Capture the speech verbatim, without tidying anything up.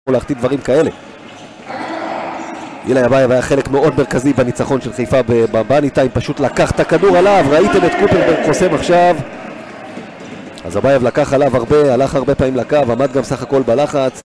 להחטיא דברים כאלה. אילי אבייב היה חלק מאוד מרכזי בניצחון של חיפה בבאני טיים, פשוט לקח את הכדור עליו, ראיתם את קופרברג חוסם עכשיו. אז אבייב לקח עליו הרבה, הלך הרבה פעמים לקו, עמד גם סך הכל בלחץ.